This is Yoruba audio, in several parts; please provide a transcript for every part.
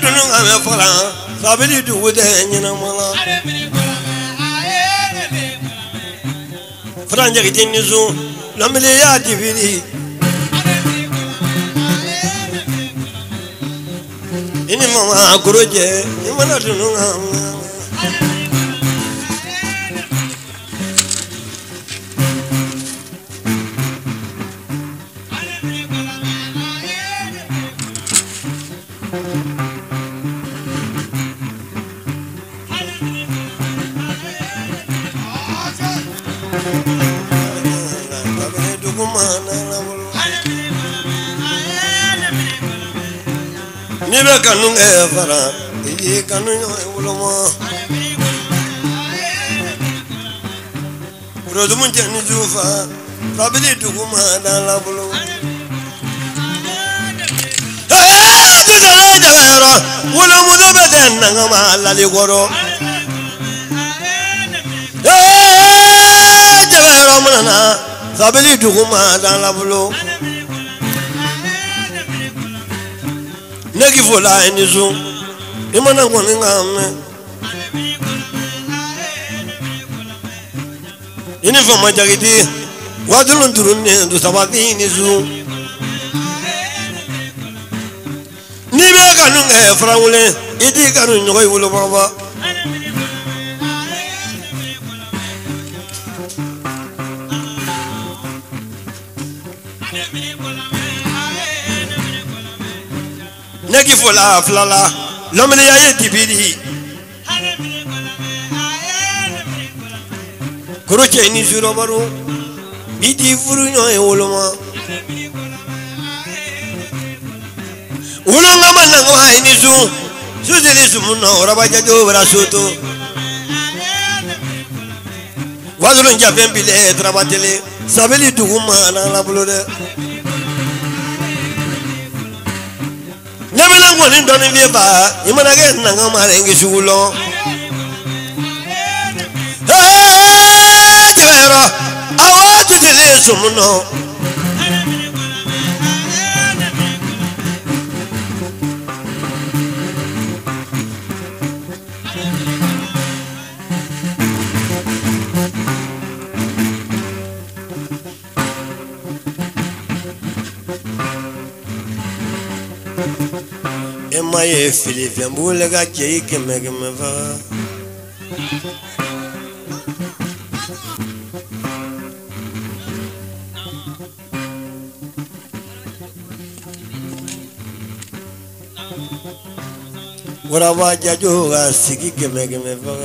dunun ame fala sabili du de nyina mala franja gidinizu lamile ya divini ini mama kuroje imana dunun ame Nibe kanun evara, iji kanun ulama. Rozumun jani jufa, sabili duguma dala bulu. Tuzale javera, ulamu dobe denna ngama lali goro. Javera mana, sabili duguma dala bulu. Negi vola enizu imana ngoni ngame ini fama jagidi wadulun turunne du sababi enizu ni be kanu nge fraule idi kanu nyoy wulo baba Negi fola flala lomele ya tibiri kuroche ni juro baru idi furu nyoy woloma ulonga manango ha ni zu suzeli sumuno orabaja jo brasoto wazulun jafen bile trabatele sabeli duguma na la bulode Namela ngoni ndoni vieba imana ge nanga marengi shulo Tevera awatu tele sumuno Emaye Philippe Mbulega keke megmeva Warawa jajoga siki ke megmeva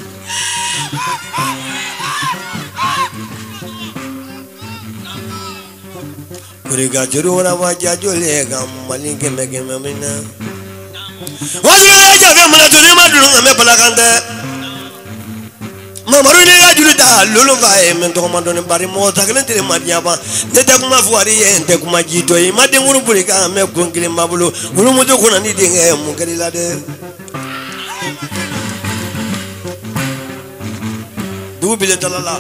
Kuriga juru warawa jajole gamali ke megmena Wazule ya jabe mana tuni madulu ngame palakande Mamaru ni ya julu da lulu vae mento komandone bari mota kelen tele madiaba nete kuma fuari ente kuma jito yi made nguru bulika me kongile mabulu nguru mujo kuna ni dinge mungeli lade du bile talala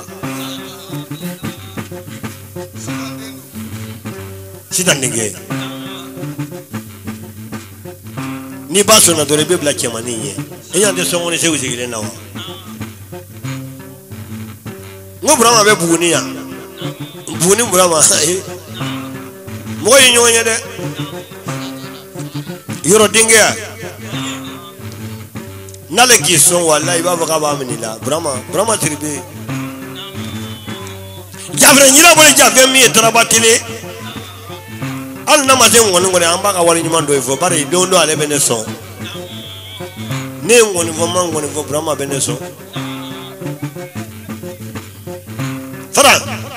sitan dinge ni baso na dore bibla chemaniye eyande songone se usigile nawo ngo brama be buguni ya buguni brama mo yinyonya de yoro dinge nale gison wallahi baba ka ba minila brama tribe javre nyira bole jave mi trabatile al na mazen ngoni ngoni amba ka wali nyumando ifo bari dondo ale beneso ne ngoni vo mangoni vo brama beneso fara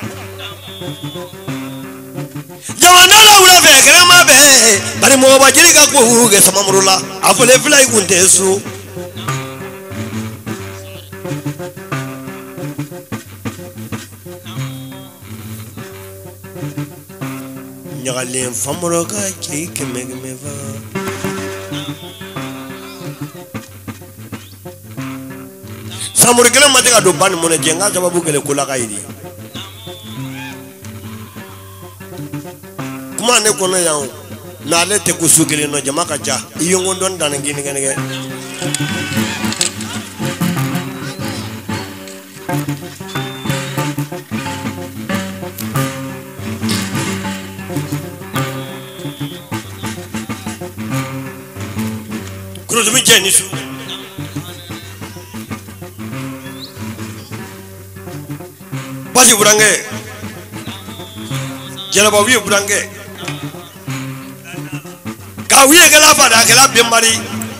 jawana la ula fe krema be bari mo ba jiri ka ko ge sama murula afole fly kuntesu Nyagalen famoroka keke megmeva samurikele mateka do ban mona jenga sababu kele kula kaidi kuma ne kono yawo nale te kusukile no jama kacha iyongo don dan gini gani kuruzumi jenisu basi burange jalaba wi burange kawiye gala fada gala bembari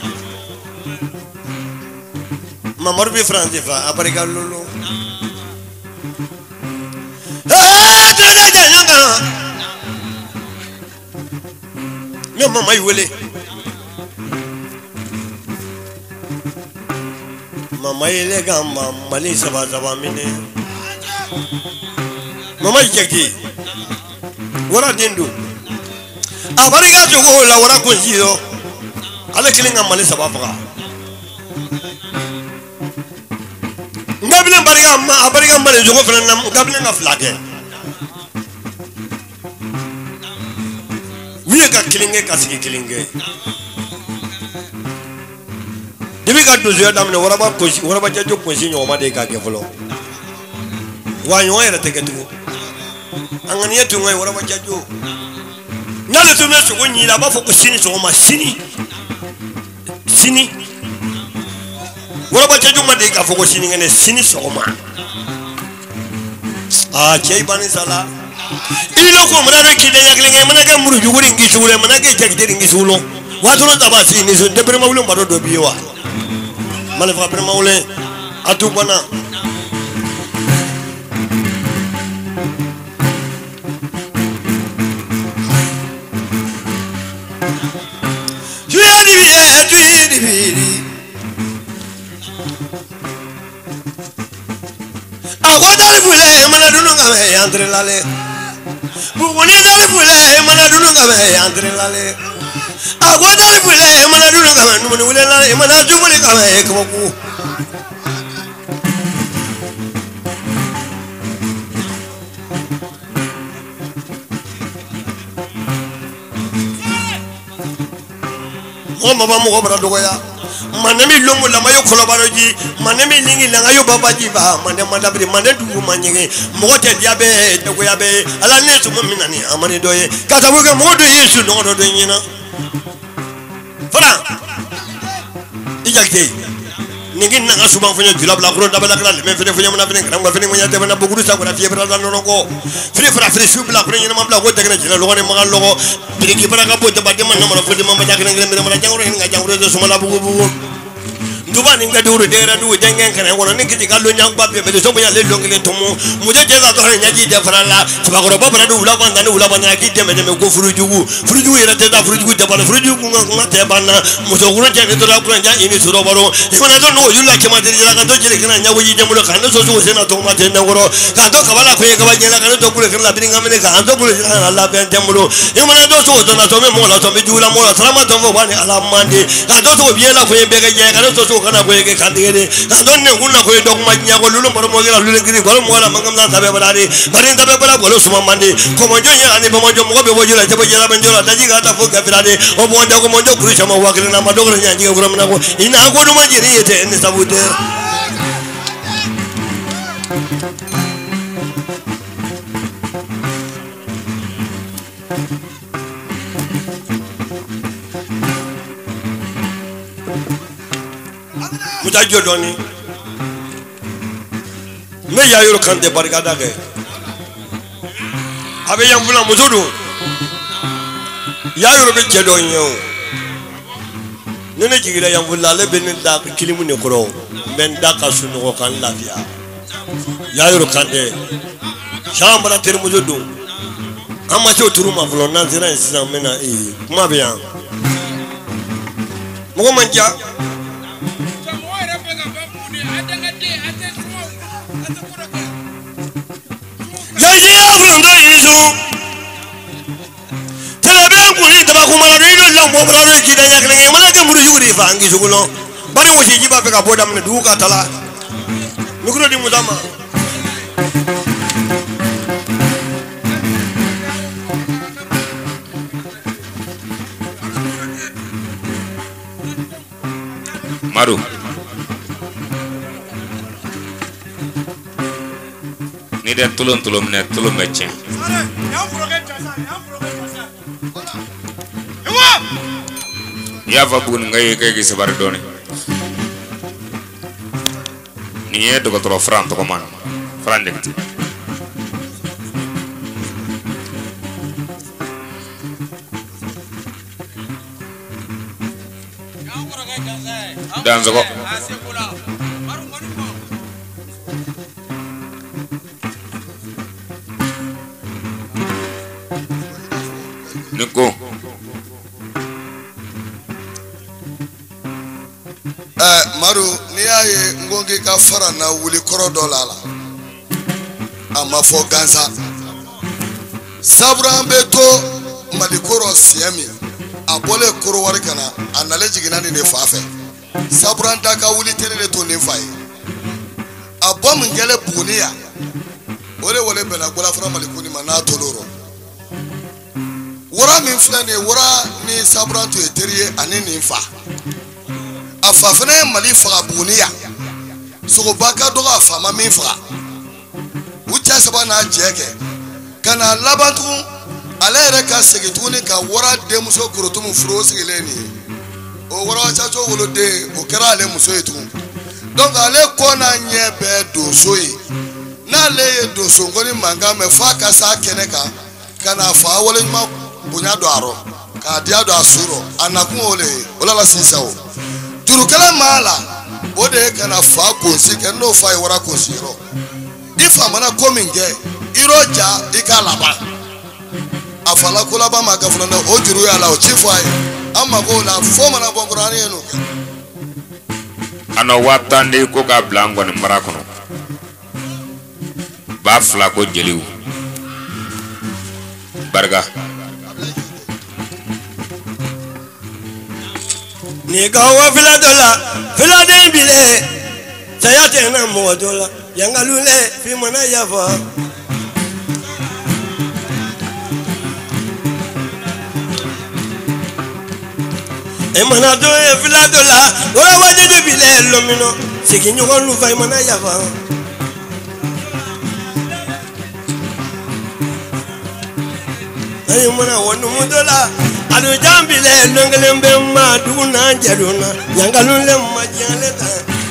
mamor bi france fa abarika lolo tata janyanga me mama yiwele mama yele gamba mali saba saba mine mama yiki wara dindu abariga jogo la wara kunjido ala kilinga mali saba faga ngabile bariga ma abariga mali jogo fana nam ngabile nga flake wiye ka kilinge kasiki kilinge debi ka dozo ya damne wara ba koshi wara ba jajo koshi nyoma de ka ke folo wa nyo era teketu angani yetu ngai wara ba jajo nale to meso ko nyila ba fo ko sini so ma sini wara ba jajo ma de ka fo ko sini ngene sini so ma chei bani sala ilo ko mara be kide ya klinge mana ga muru juguri ngi sule mana ga jagde ngi sulo wa to ta ba sini so de brema wulum ba do biwa male fa brema wule atu bana Agodal fule mana dunu ngame entre lale bugoni dal fule mana dunu ngame entre lale agodal fule mana dunu ngame numuni wule lale mana dumuni ngame koku mama mo bara dogoya manemi longo la mayo kolobaroji manemi lingi la ngayo babaji ba mande mandabri mande du manyenge mogote diabe dogoya be ala nesu minani amani doye katabuga modo yesu no do nyina fara ijakte ningi nanga suban fanya dilab la kuro dabala kala me fene fanya mana fene kram fene munya tebana buguru sa kora fiebra la nongo fere fara fere subla kuro nyina mabla go tegna jina logo ne magal logo biriki para ka bote badde man namara fodi mamba jakna ngre mera jangro hin nga jangro do suma la bugu duba ninga duru dera du jangen kan wona ninki gallo nyang babbe be so boya le longile tomo muje jeza to nyaji de farala tiba ko babra du la banda ki de me go furujugu era te da furujugu de bala furujugu nga te banna muso gura je to la ko nya ini suro baro imana do no yulla ke ma de la kan to jere kana nya wuji de mulo kan so so sena to ma de na goro kan to kabala ko ye ka banya kan to kule kan la binga me kan to kule kan la ben de mulo imana do so to na to me mo la to me jula mo la salama to bo bani ala mande kan to biye la ko ye be ga je kan to kana ko yeke kandigere don ne kunna ko dog majnya ko lulum baro mo gela lulun giri ko mo la mangam da tabe barari barin tabe bara ko suma mande ko mo jonye ani bo mo mo be bo jula tabe jela ben jola daji ga ta fo ga firade o bo nda ko mo do kuri sama wa na ma dogro nya ngi ko na ko ina ko do ma jiri yete en sabute muta jodoni me ya yoro kante bargada ke abe yambula muzudu ya yoro be jedonyo nene jigira yambula le benin da kilimu ne koro ben da ka sunu ko kan lafiya ya yoro kante shambara ter muzudu amma to turuma fulon nan zira sisan mena kuma biya mo manja ya fulondo isu teleben kuni taba kuma la rido la mo bra ro ki da nya kene mana ke muru yuri fa ngi sugulo bari wo ji ba fe ka boda mne du ka tala mikro di mudama Maru. Ni dia tulung macam. Ya fabun ngai kayak sebar doni. Ni ya tu katro Fran tu koman. Fran dek. Dan zoko. Niko. Maru ni aye ngongi ka fara na wuli koro dolala ama fo ganza sabra beto malikoro siami abole koro wari kana anale jigina ni ne fafe sabra ndaka wuli tere to ne fai abom ngele buniya wole bela gola fara malikuni mana toloro wora min flane wora ni sabra to eteriye anini fa afafene mali faga buniya sogo baka doga fama min faga ucha saba na jeke kana labantu alere ka segituni ka wora de muso kurutumu furo sigileni o wora chacho wolode o kera ale muso etu donc ale kona nyebe dosoi na le doso ngoni manga me fa ka sa keneka kana fa wole ma bunya do aro ka dia do asuro anakun ole olala sinsao turukala mala ode kana fa konsi ke no fa wara konsiro ifa mana kominge iroja ikalaba afala kula ba magafuna na ojuru ya la o chifai amma ko la fo mana bongorani eno Ano watande ko ga blango ni marakono ba fla ko jeliw barga ni gawa fila de bile sayate na modola yangalule fi mana yafa e mana do e fila dola wala waje de bile lomino siginyo ko lu fa mana yafa ay mana wonu modola adu jambile nongelembe ma duna jaruna yangalule majaleta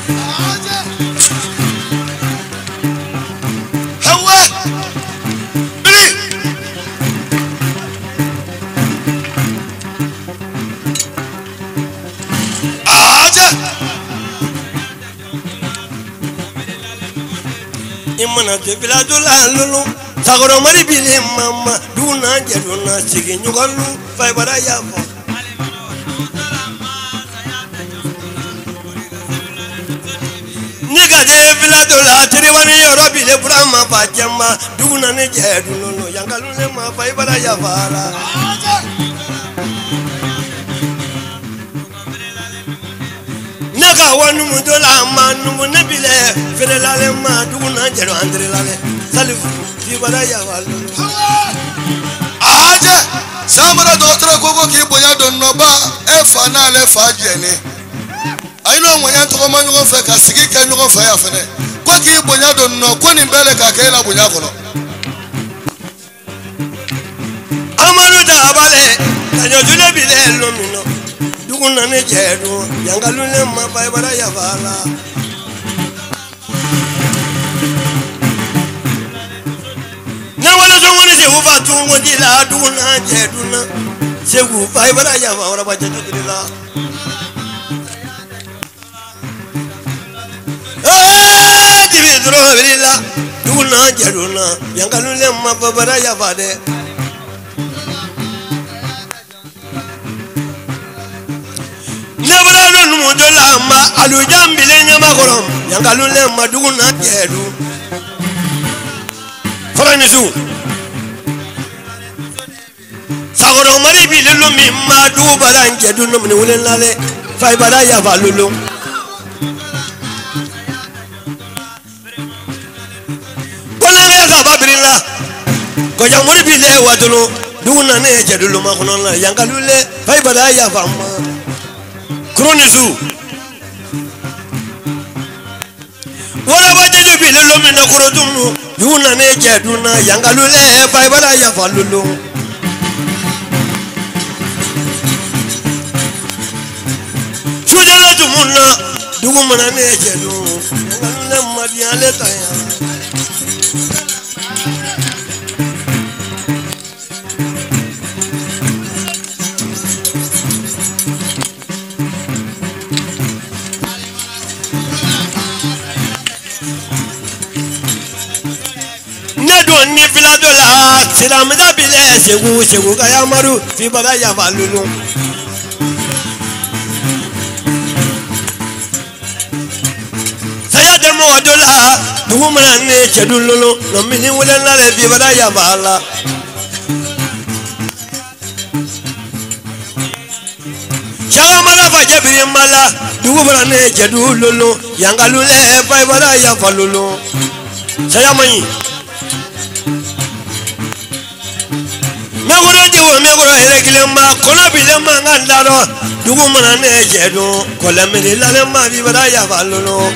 hawa bili aja imana te biladula lulu sagoro mari bile mama duna jaruna siginyo ko lu fa bara yafa niga de biladola tiriwani yorobi le brahma pajama duna ne jedu no yangalule ma fa bara yafa la naga wanu mudola manu ne bile ferelale ma duna jedu andrelale salif fi bara yafa aja samara dotra koko ki bonya don noba e fana le fajene ayino monya to ma nyugo fe ka sigi ka nyugo fe ya fene ko ki bonya don no ko ni bele ka ke la bonya ko no amanu da bale tanyo jule bile lomino duguna ne jedu yangalule ma fa bara yafa la na wala zongone se ufa tungo dila duna jeduna se ufa ibara ya wala bajaja dila jibi dro dila duna jeduna yangalule ma bara ya bade nebra no mudola ma alujambile nyama korom yangalule ma duna jedu Franisu sagoro mari bi lulu mi ma du baranje du no ni wulen lale fay bara ya va lulu wala ya za babrila ko ja mari bi le wadulu du na ne je du ma kono la yangalule fay bara ya va ma kronisu wala bajeju bilelo mina kurodumu yuna ne jeduna yangalule baibala ya falulu sujala dumuna dugu mana ne jedu yangalule madiale taya ni fila dola siramida bile segu kaya maru fi baga ya falulu saya demo dola dugu mana ne chedululu no mini wala na le fi baga ya bala chaga mana fa jebiri mala dugu mana ne chedululu yangalule fa baga ya falulu saya mani megoro eregilemma kono bilemma ngandaro dugu mana ne jedu kolemini lalemma bibara ya falulu